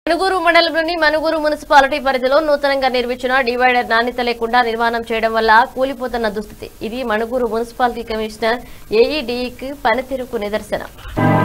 మనుగూరు మండలంలోని మనుగూరు మున్సిపాలిటీ పరిధిలో నూతనంగా నిర్మించిన డివైడర్ నాణ్యత లేకుండా నిర్మాణం చేయడం వల్ల కూలిపోతున్న దుస్థితి. ఇది మనుగూరు మున్సిపాలిటీ కమిషనర్ ఏఈడీకి పనితీరుకు నిదర్శనం.